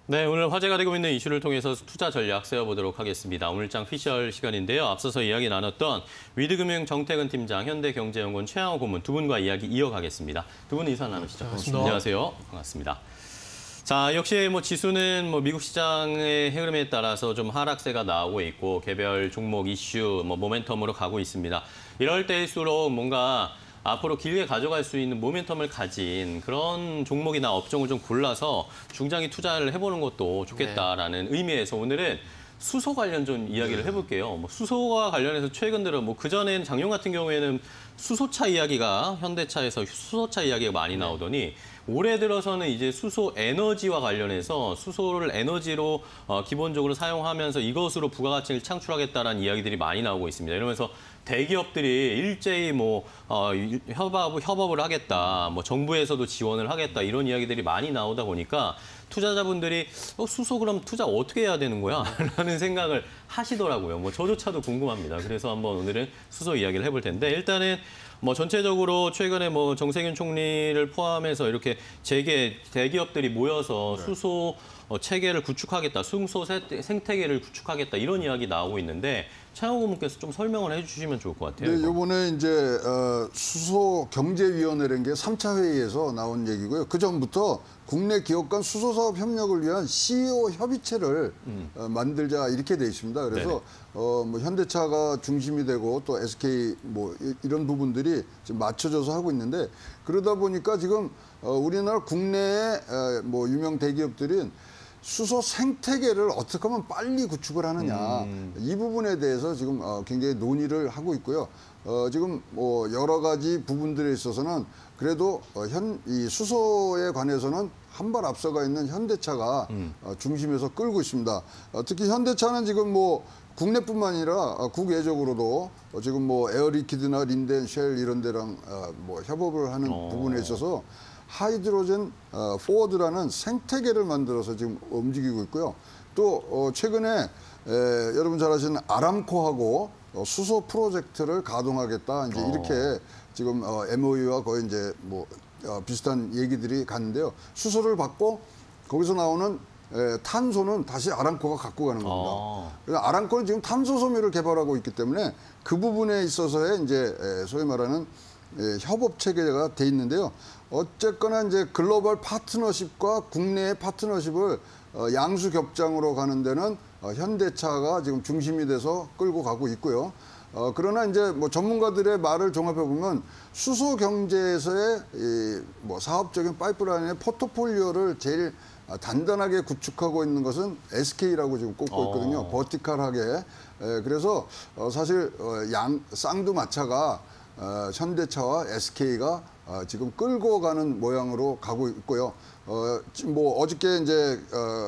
네, 오늘 화제가 되고 있는 이슈를 통해서 투자 전략 세워보도록 하겠습니다. 오늘장 피셜 시간인데요. 앞서서 이야기 나눴던 위드금융 정태근 팀장, 현대경제연구원 최양호 고문 두 분과 이야기 이어가겠습니다. 두 분 인사 나누시죠. 반갑습니다. 안녕하세요. 반갑습니다. 자, 역시 지수는 미국 시장의 흐름에 따라서 좀 하락세가 나오고 있고 개별 종목 이슈, 모멘텀으로 가고 있습니다. 이럴 때일수록 뭔가 앞으로 길게 가져갈 수 있는 모멘텀을 가진 그런 종목이나 업종을 좀 골라서 중장기 투자를 해보는 것도 좋겠다라는 의미에서 오늘은 수소 관련 좀 이야기를 해볼게요. 수소와 관련해서 최근 들어 그전에는 작년 같은 경우에는 수소차 이야기가 현대차에서 수소차 이야기가 많이 나오더니 올해 들어서는 이제 수소 에너지와 관련해서 수소를 에너지로 기본적으로 사용하면서 이것으로 부가가치를 창출하겠다라는 이야기들이 많이 나오고 있습니다. 이러면서 대기업들이 일제히 협업을 하겠다, 정부에서도 지원을 하겠다 이런 이야기들이 많이 나오다 보니까 투자자분들이 수소 그럼 투자 어떻게 해야 되는 거야? 라는 생각을 하시더라고요. 저조차도 궁금합니다. 그래서 한번 오늘은 수소 이야기를 해볼 텐데 일단은 전체적으로 최근에 정세균 총리를 포함해서 이렇게 대기업들이 모여서 수소 체계를 구축하겠다, 수소 생태계를 구축하겠다 이런 이야기 나오고 있는데 최양호 고문께서 좀 설명을 해주시면 좋을 것 같아요. 네, 이번에 이제 수소 경제위원회라는 게 3차 회의에서 나온 얘기고요. 그 전부터 국내 기업 간 수소 사업 협력을 위한 CEO 협의체를 만들자 이렇게 돼 있습니다. 그래서 현대차가 중심이 되고 또 SK 이런 부분들이 지금 맞춰져서 하고 있는데 그러다 보니까 지금 우리나라 국내의 유명 대기업들은 수소 생태계를 어떻게 하면 빨리 구축을 하느냐 이 부분에 대해서 지금 굉장히 논의를 하고 있고요. 지금 여러 가지 부분들에 있어서는 그래도 이 수소에 관해서는 한 발 앞서가 있는 현대차가 중심에서 끌고 있습니다. 특히 현대차는 지금 국내뿐만 아니라 국외적으로도 지금 에어리퀴드나 린덴, 쉘 이런 데랑 협업을 하는 부분에 있어서 하이드로젠 포워드라는 생태계를 만들어서 지금 움직이고 있고요. 또 최근에 여러분 잘 아시는 아람코하고 수소 프로젝트를 가동하겠다 이제 이렇게 지금 MOU와 거의 이제 비슷한 얘기들이 갔는데요. 수소를 받고 거기서 나오는 탄소는 다시 아람코가 갖고 가는 겁니다. 그래서 아람코는 지금 탄소 섬유를 개발하고 있기 때문에 그 부분에 있어서의 이제 소위 말하는 협업 체계가 돼 있는데요. 어쨌거나 이제 글로벌 파트너십과 국내의 파트너십을 양수 겹장으로 가는 데는 현대차가 지금 중심이 돼서 끌고 가고 있고요. 그러나 이제 전문가들의 말을 종합해 보면 수소 경제에서의 사업적인 파이프라인의 포트폴리오를 제일 단단하게 구축하고 있는 것은 SK라고 지금 꼽고 있거든요. 버티컬하게. 그래서 사실 쌍두마차가 현대차와 SK가 지금 끌고 가는 모양으로 가고 있고요. 어저께 이제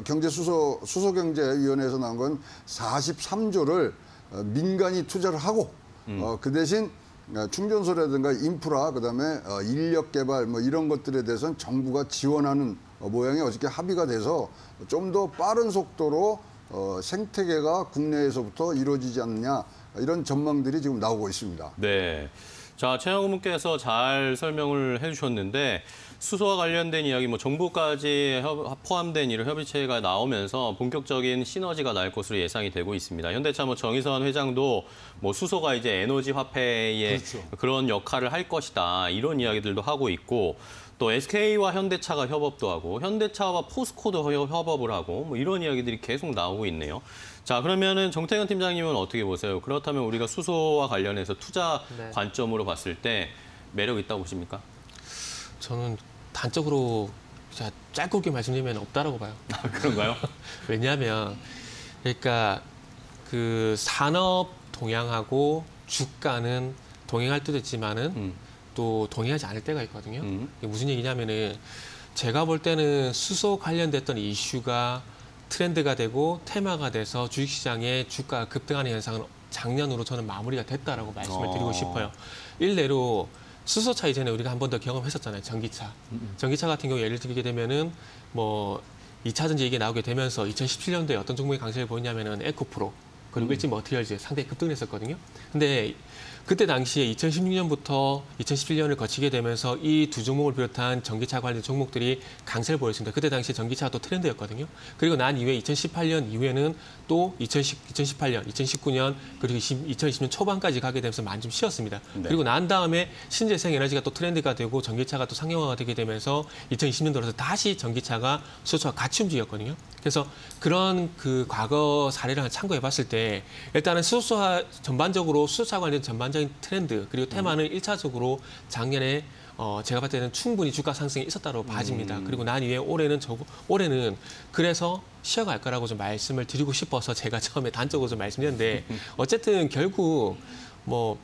수소경제위원회에서 나온 건 43조를 민간이 투자를 하고 그 대신 충전소라든가 인프라, 그다음에 인력 개발 이런 것들에 대해서는 정부가 지원하는 모양이 어저께 합의가 돼서 좀 더 빠른 속도로 생태계가 국내에서부터 이루어지지 않느냐 이런 전망들이 지금 나오고 있습니다. 네. 자, 최양호 고문께서 잘 설명을 해주셨는데 수소와 관련된 이야기, 정부까지 포함된 이런 협의체가 나오면서 본격적인 시너지가 날 것으로 예상이 되고 있습니다. 현대차 정의선 회장도 수소가 이제 에너지 화폐의 그런 역할을 할 것이다 이런 이야기들도 하고 있고 또 SK와 현대차가 협업도 하고 현대차와 포스코도 협업을 하고 이런 이야기들이 계속 나오고 있네요. 자, 그러면은 정태근 팀장님은 어떻게 보세요? 그렇다면 우리가 수소와 관련해서 투자 관점으로 봤을 때 매력 있다고 보십니까? 저는 단적으로 짧게 말씀드리면 없다라고 봐요. 아, 그런가요? 왜냐하면 그러니까 그 산업 동향하고 주가는 동행할 때도 있지만은 또 동행하지 않을 때가 있거든요. 이게 무슨 얘기냐면은 제가 볼 때는 수소 관련됐던 이슈가 트렌드가 되고 테마가 돼서 주식시장의 주가가 급등하는 현상은 작년으로 저는 마무리가 됐다라고 말씀을 드리고 싶어요. 일례로 수소차 이전에 우리가 한 번 더 경험했었잖아요. 전기차. 전기차 같은 경우 예를 들게 되면은 2차전지 얘기 나오게 되면서 2017년도에 어떤 종목이 강세를 보였냐면은 에코프로. 그리고 LG 머티리얼즈 상당히 급등했었거든요. 근데 그때 당시에 2016년부터 2017년을 거치게 되면서 이 두 종목을 비롯한 전기차 관련 종목들이 강세를 보였습니다. 그때 당시에 전기차가 또 트렌드였거든요. 그리고 난 이후에 2018년 이후에는 또 2018년, 2019년 그리고 2020년 초반까지 가게 되면서 많이 좀 쉬었습니다. 네. 그리고 난 다음에 신재생 에너지가 또 트렌드가 되고 전기차가 또 상용화가 되게 되면서 2020년 들어서 다시 전기차가 수소차가 같이 움직였거든요. 그래서 그런 그 과거 사례를 참고해 봤을 때 일단은 수소차 전반적으로 수소차 관련 전반적인 트렌드 그리고 테마는 1차적으로 작년에 제가 봤을 때는 충분히 주가 상승이 있었다고 봐집니다. 그리고 난 이후에 올해는 그래서 쉬어갈 거라고 좀 말씀을 드리고 싶어서 제가 처음에 단적으로 좀 말씀드렸는데 어쨌든 결국 뭐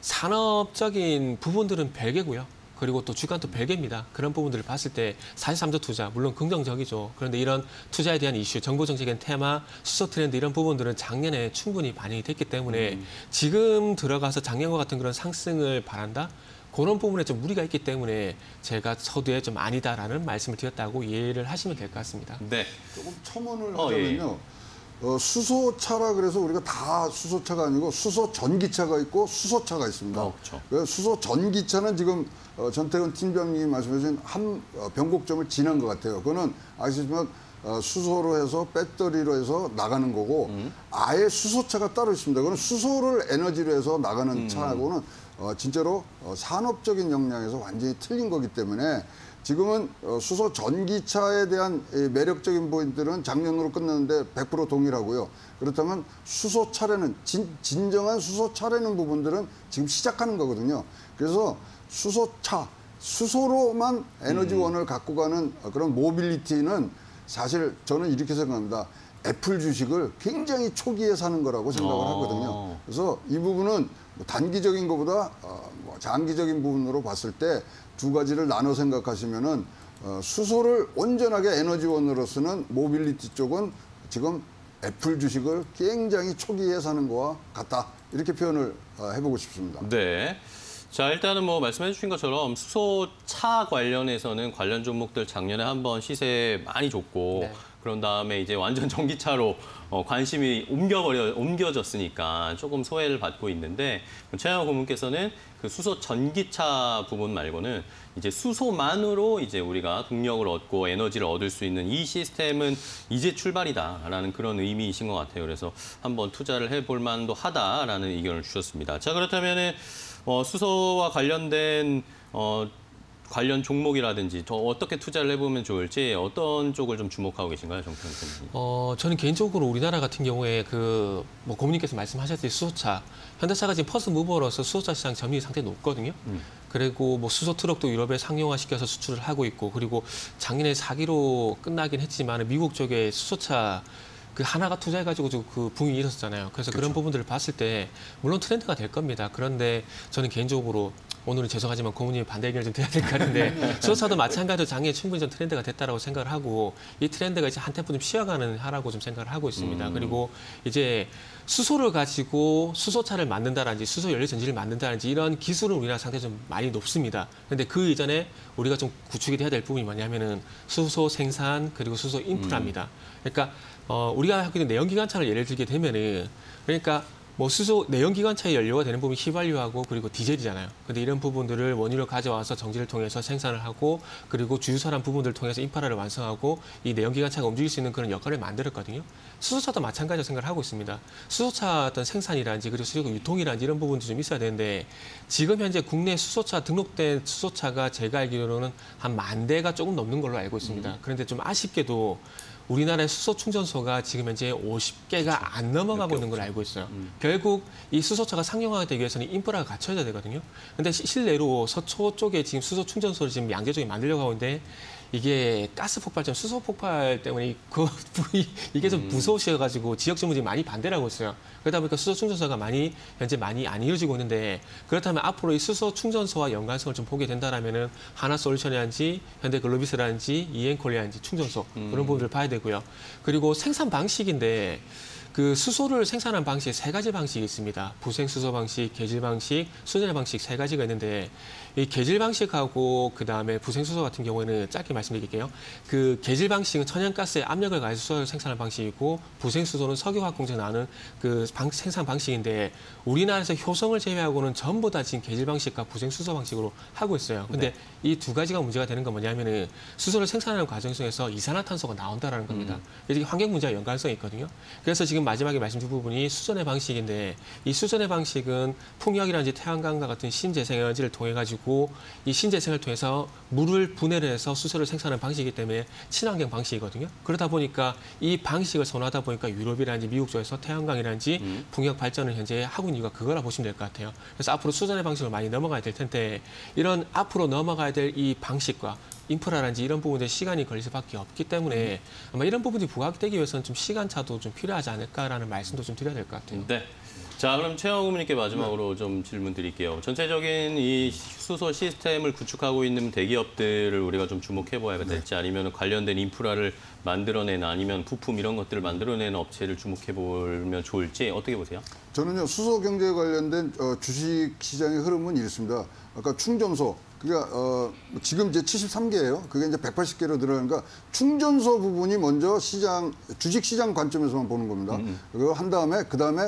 산업적인 부분들은 별개고요. 그리고 또 주가는 또 별개입니다. 그런 부분들을 봤을 때 43조 투자, 물론 긍정적이죠. 그런데 이런 투자에 대한 이슈, 정보 정책의 테마, 수소 트렌드 이런 부분들은 작년에 충분히 반영이 됐기 때문에 지금 들어가서 작년과 같은 그런 상승을 바란다? 그런 부분에 좀 무리가 있기 때문에 제가 서두에 좀 아니다라는 말씀을 드렸다고 이해를 하시면 될 것 같습니다. 네. 조금 첨언을 예. 하자면요. 수소차라 그래서 우리가 다 수소차가 아니고 수소 전기차가 있고 수소차가 있습니다. 그렇죠. 수소 전기차는 지금 전태근 팀장님이 말씀하신 한 변곡점을 지난 것 같아요. 그거는 아시지만 수소로 해서 배터리로 해서 나가는 거고 아예 수소차가 따로 있습니다. 그건 수소를 에너지로 해서 나가는 차하고는 진짜로 산업적인 역량에서 완전히 틀린 거기 때문에 지금은 수소 전기차에 대한 매력적인 포인트는 작년으로 끝났는데 100% 동일하고요. 그렇다면 수소 차량은 진정한 수소 차량는 부분들은 지금 시작하는 거거든요. 그래서 수소차, 수소로만 에너지원을 갖고 가는 그런 모빌리티는 사실 저는 이렇게 생각합니다. 애플 주식을 굉장히 초기에 사는 거라고 생각을 하거든요. 그래서 이 부분은 뭐 단기적인 것보다 뭐 장기적인 부분으로 봤을 때 두 가지를 나눠 생각하시면은 수소를 온전하게 에너지원으로 쓰는 모빌리티 쪽은 지금 애플 주식을 굉장히 초기에 사는 거와 같다. 이렇게 표현을 해보고 싶습니다. 네. 자, 일단은 뭐 말씀해 주신 것처럼 수소차 관련해서는 관련 종목들 작년에 한번 시세 많이 줬고 네. 그런 다음에 이제 완전 전기차로 관심이 옮겨졌으니까 조금 소외를 받고 있는데 최영호 고문께서는 그 수소 전기차 부분 말고는 이제 수소만으로 이제 우리가 동력을 얻고 에너지를 얻을 수 있는 이 시스템은 이제 출발이다라는 그런 의미이신 것 같아요. 그래서 한번 투자를 해볼 만도 하다라는 의견을 주셨습니다. 자, 그렇다면은 수소와 관련된 관련 종목이라든지 더 어떻게 투자를 해보면 좋을지 어떤 쪽을 좀 주목하고 계신가요, 정태근 선생님? 저는 개인적으로 우리나라 같은 경우에 뭐 고문님께서 말씀하셨듯이 수소차, 현대차가 지금 퍼스트 무버로서 수소차 시장 점유율이 상당히 높거든요. 그리고 뭐 수소 트럭도 유럽에 상용화시켜서 수출을 하고 있고, 그리고 작년에 4기로 끝나긴 했지만 미국 쪽에 수소차 그 하나가 투자해가지고 그 붐이 일었었잖아요. 그래서 그렇죠. 그런 부분들을 봤을 때 물론 트렌드가 될 겁니다. 그런데 저는 개인적으로 오늘은 죄송하지만 고문님이 반대 의견을 좀 드려야 될 것 같은데 수소차도 마찬가지로 작년에 충분히 좀 트렌드가 됐다라고 생각을 하고 이 트렌드가 이제 한 템포 좀 쉬어가는 하라고 좀 생각을 하고 있습니다. 그리고 이제 수소를 가지고 수소차를 만든다든지 수소 연료 전지를 만든다든지 이런 기술은 우리나라 상당히 좀 많이 높습니다. 그런데 그 이전에 우리가 좀 구축이 돼야 될 부분이 뭐냐면은 수소 생산 그리고 수소 인프라입니다. 그러니까 우리가 하고 있는 내연기관차를 예를 들게 되면은 그러니까 뭐 수소 내연기관차의 연료가 되는 부분이 휘발유하고 그리고 디젤이잖아요. 근데 이런 부분들을 원유를 가져와서 정지를 통해서 생산을 하고 그리고 주유소란 부분들을 통해서 인프라를 완성하고 이 내연기관차가 움직일 수 있는 그런 역할을 만들었거든요. 수소차도 마찬가지로 생각을 하고 있습니다. 수소차 어떤 생산이라든지 그리고 유통이라든지 이런 부분도 좀 있어야 되는데 지금 현재 국내 수소차 등록된 수소차가 제가 알기로는 한 10,000대가 조금 넘는 걸로 알고 있습니다. 그런데 좀 아쉽게도 우리나라의 수소 충전소가 지금 현재 50개가 안 넘어가고 있는 걸 알고 있어요. 결국 이 수소차가 상용화가 되기 위해서는 인프라가 갖춰져야 되거든요. 근데 실내로 서초 쪽에 지금 수소 충전소를 지금 양재적에 만들려고 하는데 이게 가스 폭발점, 수소 폭발 때문에 이게 좀 무서우셔가지고 지역 주민들이 많이 반대를 하고 있어요. 그러다 보니까 수소 충전소가 현재 많이 안 이루어지고 있는데 그렇다면 앞으로 이 수소 충전소와 연관성을 좀 보게 된다라면은 하나솔루션이라든지 현대글로비스라든지 이엔콜리라든지 충전소 그런 부분들을 봐야 되고요. 그리고 생산 방식인데 그 수소를 생산하는 방식에 세 가지 방식이 있습니다. 부생 수소 방식, 계질 방식, 수전의 방식 세 가지가 있는데 이 계질 방식하고 그다음에 부생 수소 같은 경우에는 짧게 말씀드릴게요. 그 계질 방식은 천연가스에 압력을 가해서 수소를 생산하는 방식이고 부생 수소는 석유화학 공정을 나누는 그 생산 방식인데 우리나라에서 효성을 제외하고는 전부 다 지금 계질 방식과 부생 수소 방식으로 하고 있어요. 근데 이 두 가지가 문제가 되는 건 뭐냐면은 수소를 생산하는 과정 속에서 이산화탄소가 나온다라는 겁니다. 이게 환경 문제와 연관성이 있거든요. 그래서 지금 마지막에 말씀드린 부분이 수전의 방식인데 이 수전의 방식은 풍력이라든지 태양광과 같은 신재생 에너지를 통해 가지고 이 신재생을 통해서 물을 분해를 해서 수소를 생산하는 방식이기 때문에 친환경 방식이거든요. 그러다 보니까 이 방식을 선호하다 보니까 유럽이라든지 미국 쪽에서 태양광이라든지 풍력 발전을 현재 하고 있는 이유가 그거라 보시면 될 것 같아요. 그래서 앞으로 수전의 방식을 많이 넘어가야 될 텐데 이런 앞으로 넘어가야 될 이 방식과 인프라라든지 이런 부분에 시간이 걸릴 수밖에 없기 때문에 아마 이런 부분이 부각되기 위해서는 좀 시간차도 좀 필요하지 않을까라는 말씀도 좀 드려야 될 것 같아요. 네. 자, 그럼 최영호 의원님께 마지막으로 좀 질문 드릴게요. 전체적인 이 수소 시스템을 구축하고 있는 대기업들을 우리가 좀 주목해 봐야 될지 아니면 관련된 인프라를 만들어내는 아니면 부품 이런 것들을 만들어내는 업체를 주목해 보면 좋을지 어떻게 보세요? 저는요, 수소 경제에 관련된 주식 시장의 흐름은 이렇습니다. 아까 충전소, 그러니까 지금 이제 73개예요. 그게 이제 180개로 늘어나니까 충전소 부분이 먼저 주식 시장 관점에서만 보는 겁니다. 그리고 한 다음에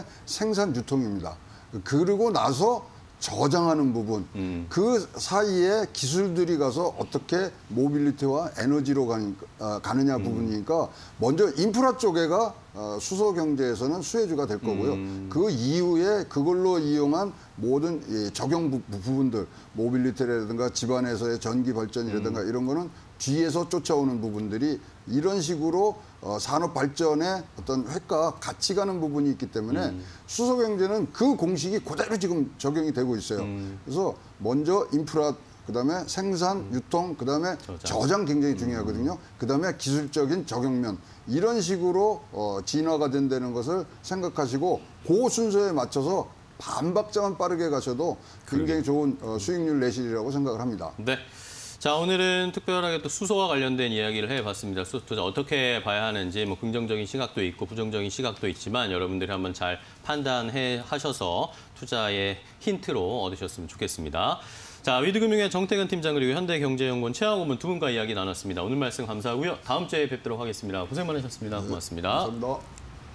생산 유통입니다. 그리고 나서 저장하는 부분, 그 사이에 기술들이 가서 어떻게 모빌리티와 에너지로 가느냐 부분이니까 먼저 인프라 쪽에가 수소 경제에서는 수혜주가 될 거고요. 그 이후에 그걸로 이용한 모든 적용 부분들, 모빌리티라든가 집안에서의 전기 발전이라든가 이런 거는 뒤에서 쫓아오는 부분들이 이런 식으로 산업 발전에 어떤 획과 같이 가는 부분이 있기 때문에 수소 경제는 그 공식이 그대로 지금 적용이 되고 있어요. 그래서 먼저 인프라, 그다음에 생산, 유통, 그다음에 저장 굉장히 중요하거든요. 그다음에 기술적인 적용면 이런 식으로 진화가 된다는 것을 생각하시고 그 순서에 맞춰서 반박자만 빠르게 가셔도 굉장히 좋은 수익률 내실이라고 생각을 합니다. 네. 자, 오늘은 특별하게 또 수소와 관련된 이야기를 해봤습니다. 수소 투자 어떻게 봐야 하는지 뭐 긍정적인 시각도 있고 부정적인 시각도 있지만 여러분들이 한번 잘 판단하셔서 투자의 힌트로 얻으셨으면 좋겠습니다. 자, 위드금융의 정태근 팀장 그리고 현대경제연구원 최영호 의원 두 분과 이야기 나눴습니다. 오늘 말씀 감사하고요. 다음 주에 뵙도록 하겠습니다. 고생 많으셨습니다. 고맙습니다. 감사합니다.